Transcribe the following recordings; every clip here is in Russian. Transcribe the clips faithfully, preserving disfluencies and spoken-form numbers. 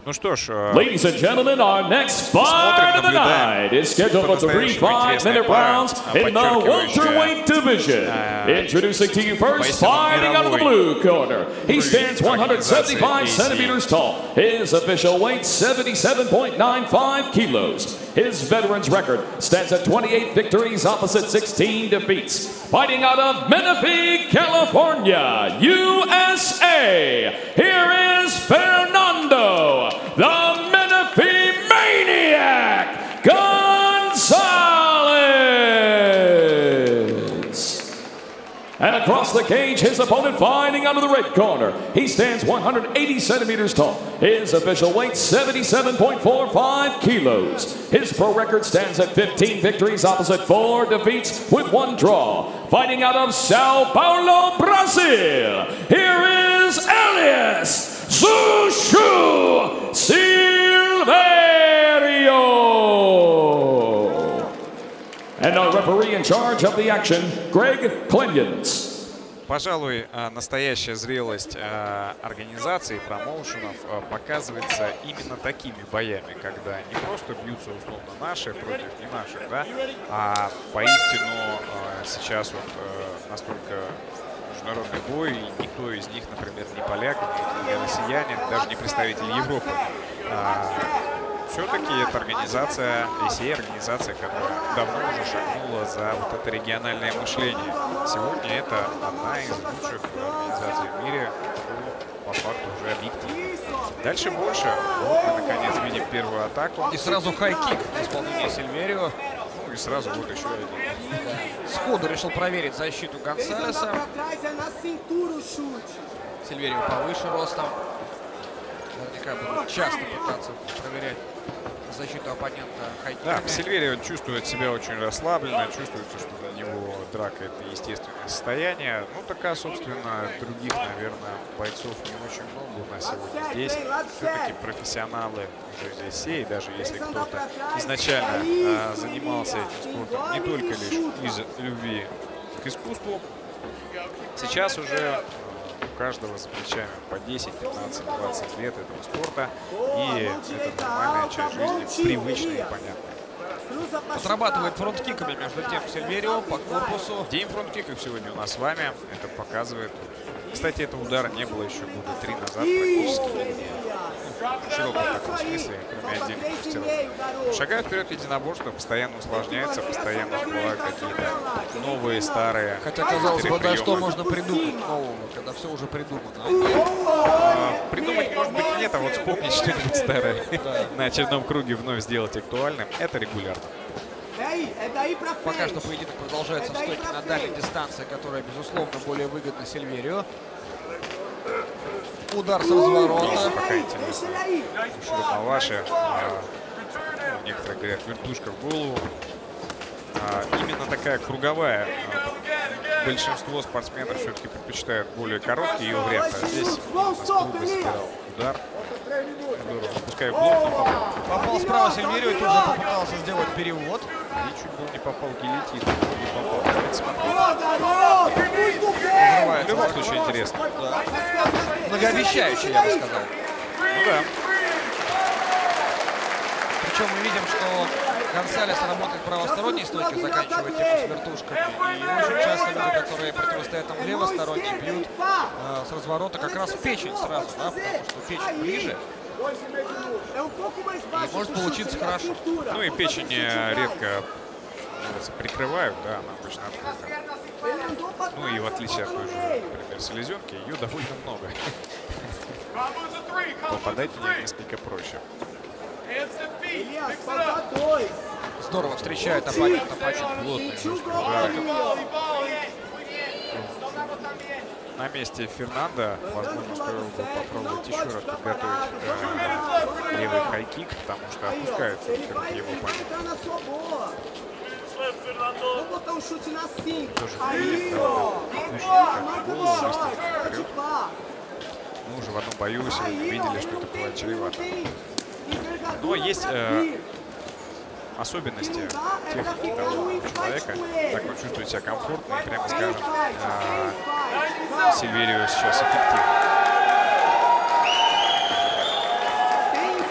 Ну что ж, Ladies and gentlemen, our next fight of the night is scheduled for three five-minute rounds in the welterweight division. Introducing to you first, fighting out of the blue corner. He stands one hundred seventy-five centimeters tall. His official weight, seventy-seven point nine five kilos. His veteran's record stands at twenty-eight victories opposite sixteen defeats. Fighting out of Menifee, California, U S A, here is Fernando, the Menifee Maniac Gonzalez. And across the cage, his opponent fighting out of the red corner. He stands one hundred eighty centimeters tall. His official weight, seventy-seven point four five kilos. His pro record stands at fifteen victories opposite four defeats with one draw. Fighting out of Sao Paulo, Brazil, here is Elias Zushu Silverio. And our referee in charge of the action, Greg Clenyons. Пожалуй, настоящая зрелость организации, промоушенов показывается именно такими боями, когда не просто бьются условно наши против не наших, да, а поистину сейчас вот настолько международный бой, и никто из них, например, не поляк, не россиянин, даже не представитель Европы. Все-таки это организация, эй си эй, организация, которая давно уже шагнула за вот это региональное мышление. Сегодня это одна из лучших организаций в мире, по факту уже объективно. Дальше больше. Вот мы, наконец, видим первую атаку. И сразу хай-кик в исполнении Сильверио. Ну и сразу вот еще один. Сходу решил проверить защиту Гонсалеса. Сильверио повыше ростом. Наверняка будут часто пытаться проверять защиту оппонента хайкиками. Да, Сильверио чувствует себя очень расслабленно, чувствуется, что для него драка — это естественное состояние. Ну, такая, собственно, других, наверное, бойцов не очень много у нас сегодня здесь. Все-таки профессионалы уже здесь, и даже если кто-то изначально а, занимался этим спортом не только лишь из любви к искусству, сейчас уже у каждого за плечами по десять, пятнадцать, двадцать лет этого спорта. И это нормальная часть жизни, привычная и понятная. Отрабатывает фронт-киками, между тем, Сильверио по корпусу. День фронт-киков сегодня у нас с вами. Это показывает. Кстати, этого удара не было еще года три назад практически. В широком таком смысле, кроме отдельных мастеров. Шагают вперед единоборство, постоянно усложняется, постоянно всплывают какие-то новые, старые. Хотя, казалось бы, да, что можно придумать нового, когда все уже придумано. А, придумать, может быть, нет, а вот вспомнить что-нибудь старое на очередном круге вновь сделать актуальным, это регулярно. Пока что поединок продолжается в стойке на дальней дистанции, которая, безусловно, более выгодна Сильверио. Удар с разворота. Пока интересно. Шурмаваши. Ну, некоторые говорят, вертушка в голову. А, именно такая круговая. А, большинство спортсменов все-таки предпочитают более короткие ее варианты. А здесь Москва собирал удар. Здорово. Пускай в блок не попал. Попал справа Сильверио и тут же попытался сделать перевод. И чуть был не попал гильотин. Не попал. В любом случае интересно. Да. Многообещающе, я бы сказал. Ну да. Причем мы видим, что Гонсалес работает правосторонней стойкой, заканчивает тему с вертушками. И очень часто люди, которые противостоят там левосторонней, бьют э, с разворота как раз в печень сразу, да, потому что печень ближе. И может получиться хорошо. Ну и печень редко прикрывают, да, она обычно открыта. Ну и в отличие от той же, например, селезенки, ее довольно много. Попадать в нее несколько проще. Здорово встречает оппонента, очень плотный, жесткий удар. На месте Фернандо, возможно, стоило бы попробовать еще раз подготовить э, левый хайкик, потому что опускается все-таки его оппонент. Тоже видит, да, голову выставить вперед. Мы уже в одном бою сегодня видели, что это было чревато. Но есть э, особенности техники того человека. Так он чувствует себя комфортно и, прямо скажем, э, Сильверио сейчас эффективно.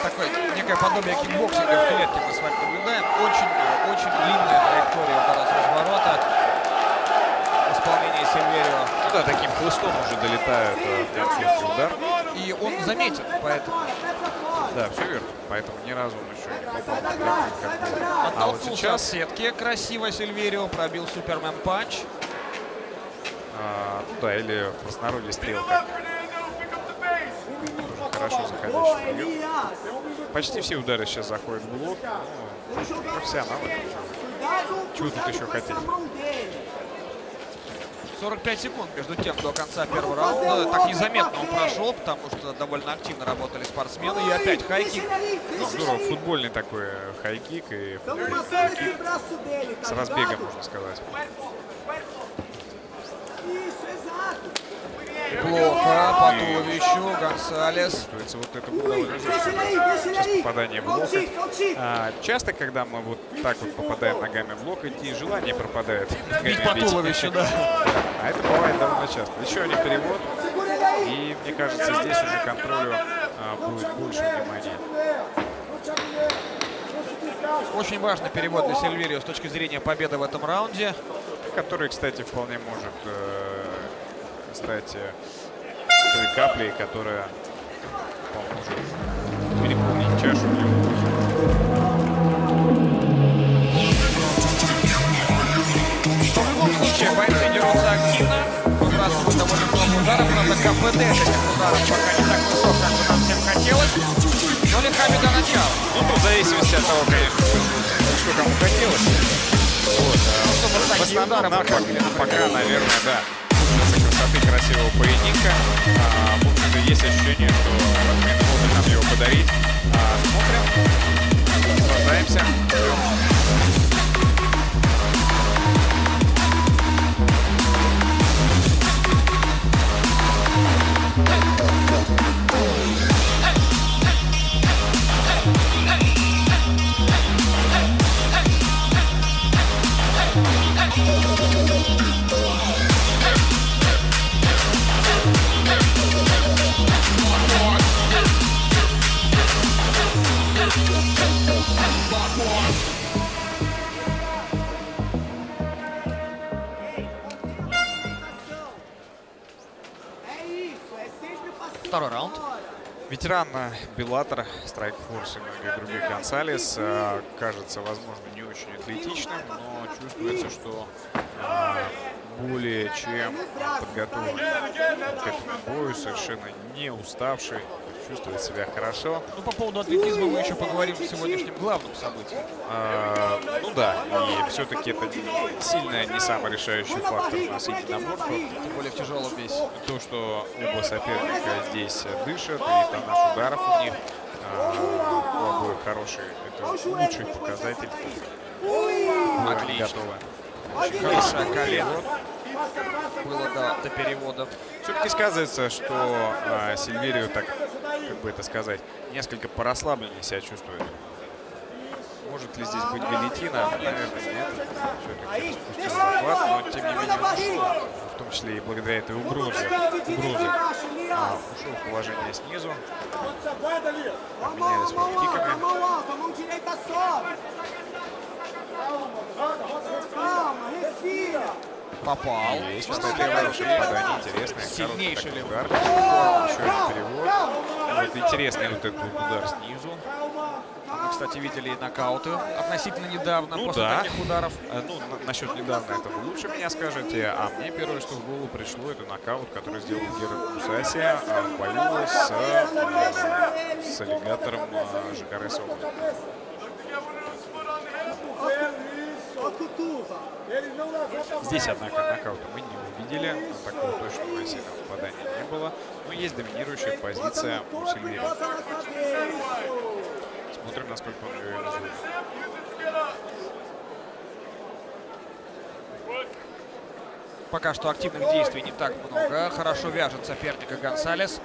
такое некое подобие кикбоксинга в клетке мы с вами наблюдаем. Очень, очень длинная траектория удара с разворота. Исполнение Сильверио. Ну да, таким хлыстом уже долетают э, концовки удар. И он заметен, поэтому... Да, все верно. Поэтому ни разу он еще не попал в драку. А вот сейчас в сетке красиво Сильверио пробил Супермен панч. А, ну да, или в простонародье стрелка. Тоже хорошо заходящий прием. Почти все удары сейчас заходят в блок. Ну, профессионалы. Чего тут еще хотеть? сорок пять секунд между тем до конца первого раунда. Так незаметно он прошел, потому что довольно активно работали спортсмены. И опять хайкик. Ну, здорово, футбольный такой хайкик и футбольный хайкик. С разбегом, можно сказать. Плохо по туловищу Гонсалес. Вот это было довольно жестко. Сейчас попадание в локоть. А, часто, когда мы вот так вот попадаем ногами в локоть, и желание пропадает. Бить по туловищу, да. А это бывает довольно часто. Еще один перевод. И мне кажется, здесь уже контролю а, будет больше внимания. Очень важный перевод для Сильверио с точки зрения победы в этом раунде. Который, кстати, вполне может э, стать э, той каплей, которая поможет переполнить чашу. В любом случае, бойцы дерутся активно. Выбрасывают довольно много ударов. Правда, КПД этих ударов пока не так высок, как бы нам всем хотелось. Но легками до начала. Ну, в зависимости от того, конечно, что кому хотелось. Вот, а, в основном нам пока, пока, наверное, да, хочется красоты, красивого поединка. А, в общем-то, есть ощущение, что Ратмин может нам его подарить. А, смотрим, наслаждаемся. Второй раунд. Ветеран Беллатор, Страйкфорс и многие другие Гонсалес кажется, возможно, не очень атлетичным, но чувствуется, что более чем подготовлен к этому бою, совершенно не уставший, чувствует себя хорошо. Ну, по поводу атлетизма мы еще поговорим в сегодняшнем главном событии. А, ну да, и все-таки это сильно не самый решающий фактор у нас единоборства. Тем более в тяжелом весе. То, что оба соперника здесь дышат, и тоннаж ударов у них а, у обоих хороший, это лучший показатель. Отлично. Готово. Очень хорошая колено. Было до, до перевода. Все-таки сказывается, что а, Сильверио, так, как бы это сказать, несколько порасслабленнее себя чувствует. Может ли здесь быть гильотина? Наверное, нет. Все-таки распустил захват, но тем не менее он ушел. В том числе и благодаря этой угрозе. угрозе. А, ушел в положение снизу. Обменялись киками. Попал. Есть, кстати, хорошее попадание, интересное. Сильнейший левый удар. Еще один перевод. Вот интересный вот этот вот удар снизу. Мы, кстати, видели и нокауты относительно недавно, ну, после да. таких ударов. Ну, на, насчет недавно это вы лучше меня скажете. А мне первое, что в голову пришло, это нокаут, который сделал Герат Мусаси в бою с, э, с аллигатором э, Жакаре Соболем. Здесь, однако, нокаута мы не увидели. Такого точного сильного попадания не было. Но есть доминирующая позиция у Сильверио. Смотрим, насколько он ее реализует. Пока что активных действий не так много. Хорошо вяжет соперника Гонсалес.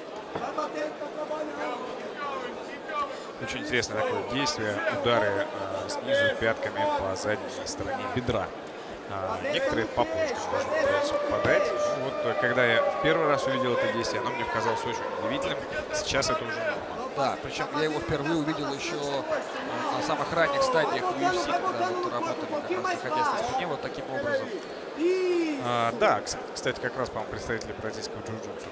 Очень интересное такое действие. Удары э, снизу пятками по задней стороне бедра. А, некоторые по почкам даже пытаются попадать. Ну, вот, когда я в первый раз увидел это действие, оно мне показалось очень удивительным. Сейчас это уже норма. Да, причем я его впервые увидел еще на самых ранних стадиях в ю эф си, когда вот работали как раз находясь на спине вот таким образом. А, да, кстати, как раз, по-моему, представители бразильского джиу-джитсу.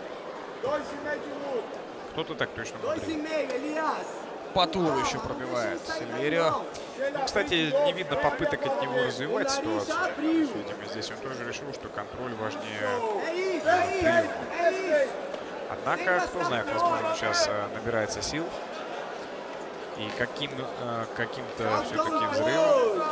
Кто-то так точно говорит. По туру еще пробивает Сильверио. Ну, кстати, не видно попыток от него развивать ситуацию. Видимо, здесь он тоже решил, что контроль важнее приема. Однако, кто знает, возможно, сейчас набирается сил. И каким, каким-то все-таки взрывом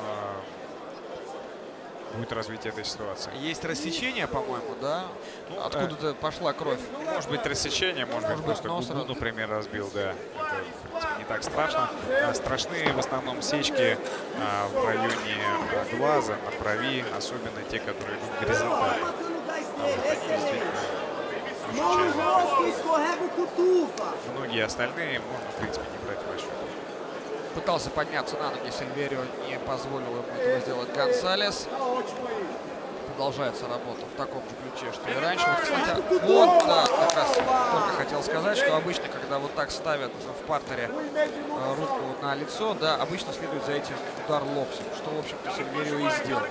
будет развитие этой ситуации. Есть рассечение, по-моему, да? Ну, откуда-то э, пошла кровь. Может быть рассечение, может, может быть просто губу, например, разбил, да. Это, в принципе, не так страшно. А, страшны в основном сечки а, в районе а, глаза, на брови, особенно те, которые идут горизонтально. А вот они действительно очень часто. Многие остальные можно, в принципе, не брать в расчет. Пытался подняться на ноги Сильверио, не позволил ему этого сделать Гонсалес. Продолжается работа в таком же ключе, что и раньше. Вот, кстати, вот, да, как раз только хотел сказать, что обычно, когда вот так ставят в партере э, руку на лицо, да, обычно следует за этим удар локтем, что, в общем-то, Сильверио и сделал.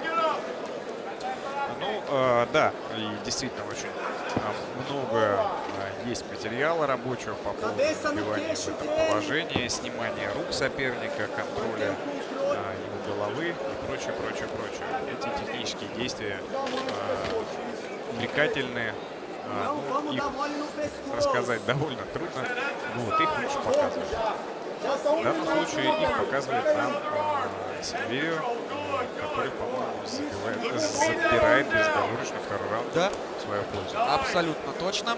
Ну, э, да, и действительно очень э, много э, есть материала рабочего по поводу убивания в этом положении, снимания рук соперника, контроля э, его головы и прочее, прочее, прочее. Эти технические действия э, увлекательные, э, ну, их рассказать довольно трудно, вот, их лучше показывать. В данном случае их показывает нам э, Сильверио, который, по-моему, забирает безоговорочно второй раунд, да, в свою пользу. Абсолютно точно.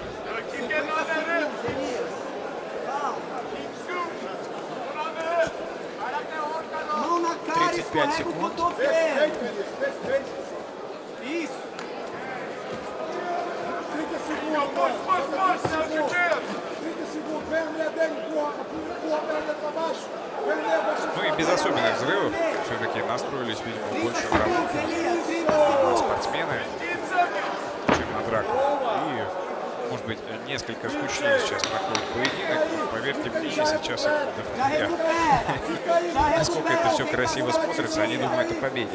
тридцать пять секунд. Ну и без особенных взрывов все-таки настроились, видимо, больше на спортсмены, чем на драку. И, может быть, несколько скучнее сейчас проходит поединок. Поверьте мне, сейчас их вдохновляет. Насколько это все красиво смотрится, они думают о победе.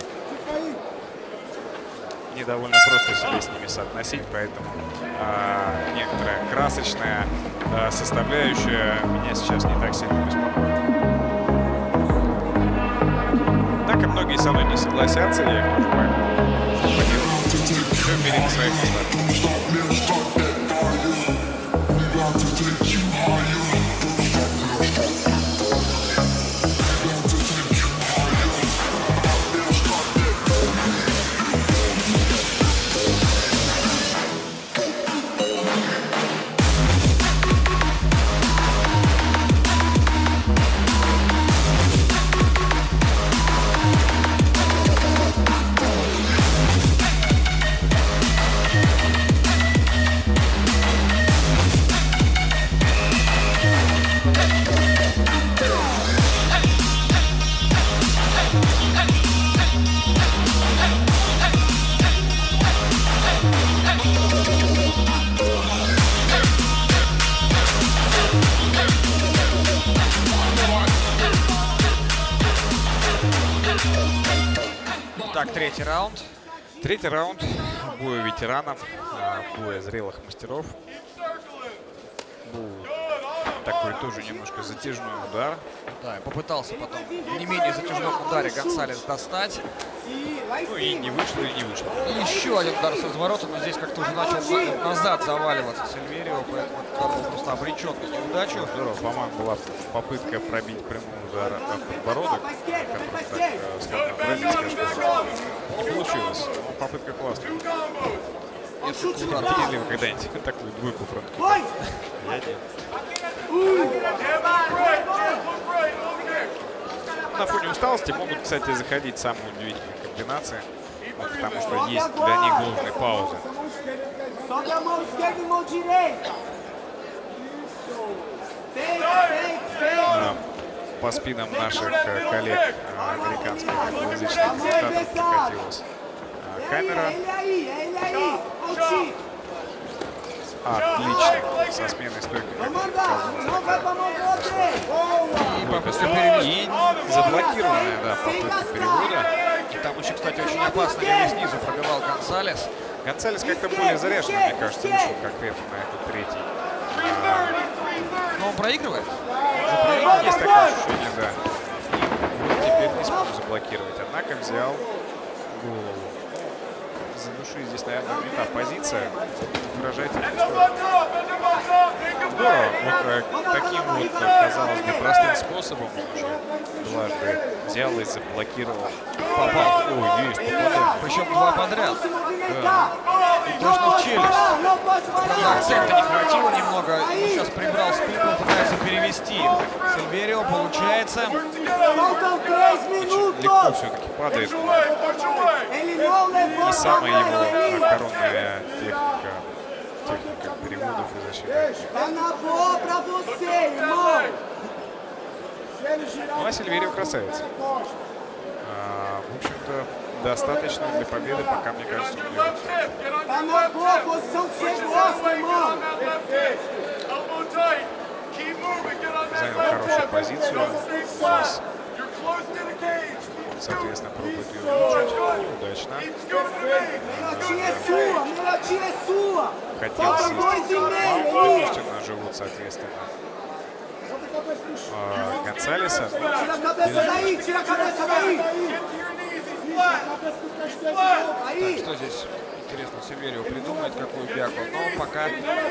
Не довольно просто себе с ними соотносить, поэтому а, некоторая красочная а, составляющая меня сейчас не так сильно беспокоит. Так и многие со мной не согласятся, я их тоже пойму. Что поделать? Все впереди своих местах. Так, третий раунд. Третий раунд боя ветеранов, боя зрелых мастеров. Был такой тоже немножко затяжной удар. Да, и попытался потом в не менее затяжном ударе Гонсалес достать. Ну и не вышло, и не вышло. И еще один удар с разворота, но здесь как-то уже начал назад заваливаться Сильверио, поэтому удар был просто обречен на неудачу. Ну, здорово, по-моему, была попытка пробить прямой удар от подбородок, который так сказано бразильская школа. Не получилось, но попытка классная. Если удар. Видели вы когда-нибудь такую двойку фронт? Я нет. На фоне усталости могут, кстати, заходить самые удивительные комбинации, вот, потому что есть для них должные паузы. А, по спинам наших коллег американских англоязычных комментаторов прокатилась камера. Отлично. Со сменой стойки. И заблокированная, да, попытка перевода. И там еще, кстати, очень опасно левый снизу пробивал Гонсалес. Гонсалес как-то более заряженный, мне кажется, вышел конкретно на этот третий. Но он проигрывает. Есть такое ощущение, да. И вот теперь не смог заблокировать. Однако взял голову. За души здесь, наверное, не та позиция. Угрожать не стоит. Здорово. Вот э, таким вот, казалось бы, простым способом он уже дважды взял и заблокировал. Попал. Ой, есть, попадает. Причем два подряд. Да. И точно в челюсть. Правда, акцента не хватило немного. Ему сейчас прибрал спину, пытается перевести. Сильверио получается. Очень легко все-таки падает. Не самая его коронная техника. Техника переводов и защиты. Ну а Сильверио красавец. А, в общем-то, достаточно для победы, пока, мне кажется, он делает. Занял хорошую позицию. Сейчас, соответственно, пробует ее улучшить. Неудачно. Хотел сесть. Полностью на живот, соответственно. А, Гонсалеса. Так, что здесь интересно, Сильверио придумает, какую бяку, но пока...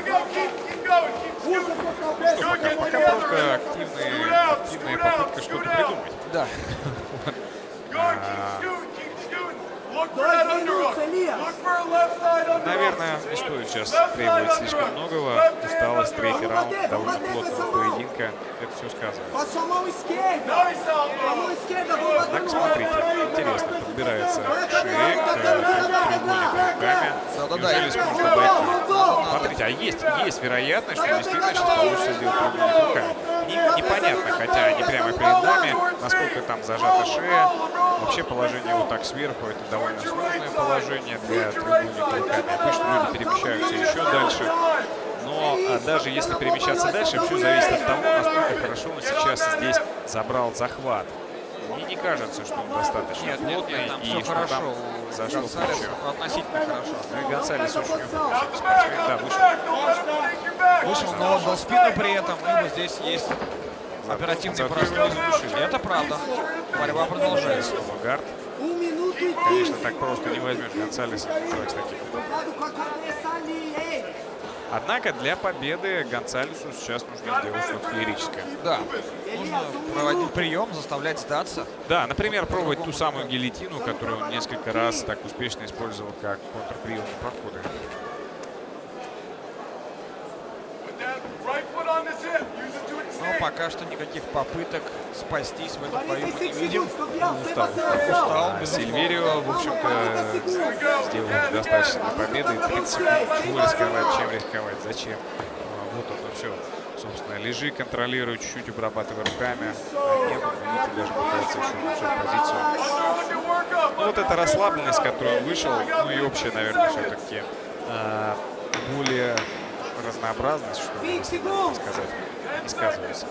Что пока? Пока просто активные, активная попытка что-то придумать. Да. А, наверное, не стоит сейчас требовать слишком многого. Усталость, третий раунд довольно плотного поединка. Это все сказывается. Однако, смотрите, интересно, подбирается шея к треугольнику руками. Неужели сможет обойти? Смотрите, а есть, есть вероятность, что действительно сейчас получится сделать треугольник руками. Не, непонятно, хотя не прямо перед нами, насколько там зажата шея. Вообще положение вот так сверху — это довольно сложное положение для треугольника руками. Обычно люди перемещаются еще дальше. Но а даже если перемещаться дальше, все зависит от того, насколько хорошо он сейчас здесь забрал захват. Мне не кажется, что он достаточно Нет, плотный, нет, нет, там и все что хорошо. там зашел Гонсалес плечо. относительно хорошо. Ну и Гонсалес очень опытный спортсмен. Да, вышел. Вышел, но отдал спину при этом, и вот здесь есть оперативный Зато простор. его не задушили. Это правда. Борьба продолжается. Снова гард. Конечно, так просто не возьмешь Гонсалеса, человек с таким. Однако для победы Гонсалесу сейчас нужно сделать что-то феерическое. Да. Нужно проводить прием, заставлять сдаться. Да, например, пробовать ту самую гильотину, которую он несколько раз так успешно использовал как контрприем прохода. Но пока что никаких попыток спастись в этот бою мы не видим. Устал, устал. Устал, А безусловно. Сильверио, в общем-то, сделал достаточно для победы. тридцать секунд. Чего рисковать, чем рисковать, зачем? А, вот он, все. Собственно, лежи, контролируй, чуть-чуть обрабатывай руками. А нет, видите, даже пытается еще улучшить позицию. Ну, вот эта расслабленность, с которой он вышел, ну и общая, наверное, все-таки а, более разнообразность, что можно сказать, не сказывается.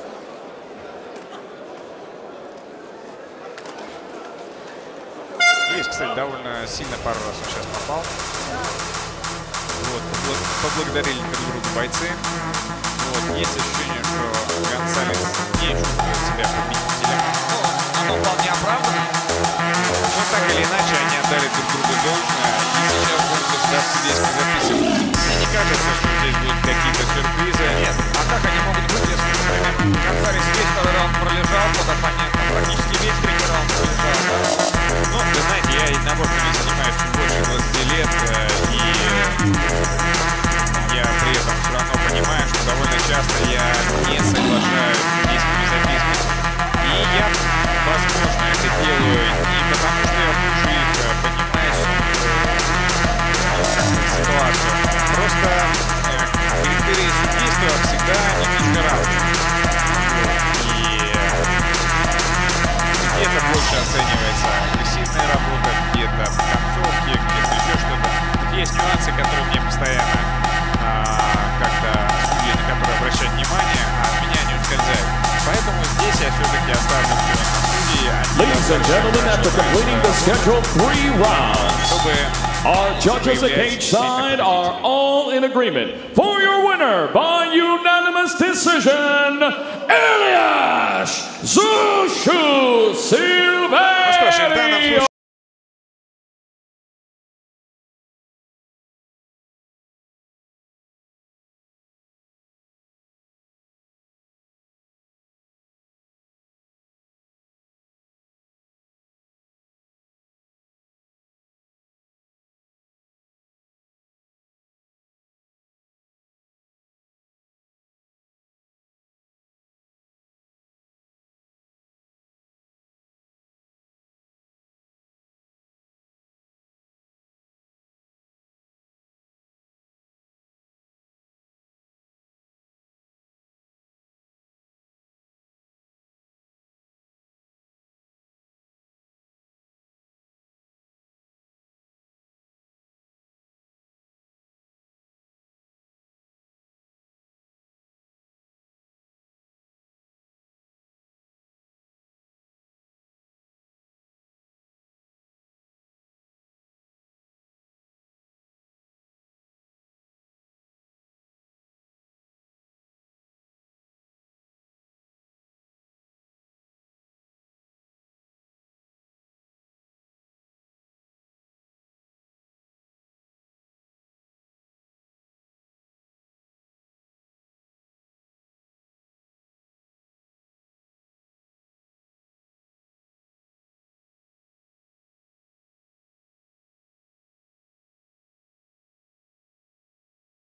Есть, кстати, довольно сильно пару раз он сейчас попал. Вот, поблагодарили друг друга бойцы. Вот, есть ощущение, что Гонсалес не чувствует себя победителем. Оно вполне оправдано. Но так или иначе они отдали друг другу должное. И сейчас будут государство здесь записывать. Мне не кажется, что здесь будут какие-то сюрпризы. Нет. А как они могут быть, если, например, Гонсалес весь второй раунд пролежал под оппонентом, практически весь третий раунд пролежал? Ну, вы знаете, я и наборками занимаюсь чуть больше двадцати лет, и я при этом все равно понимаю, что довольно часто я не соглашаюсь с судейскими записками. И я, возможно, это делаю не потому, что я хуже их понимаю ситуацию. Просто критерии судейства всегда немножко разные. Где-то больше оценивается агрессивная работа, где-то концовки, где-то еще что-то. Есть нюансы, которые мне постоянно а, я все-таки оставлю все на судьи. Ladies and gentlemen, after completing the scheduled three rounds, our judges at cage side are all in agreement for your winner by unanimous decision,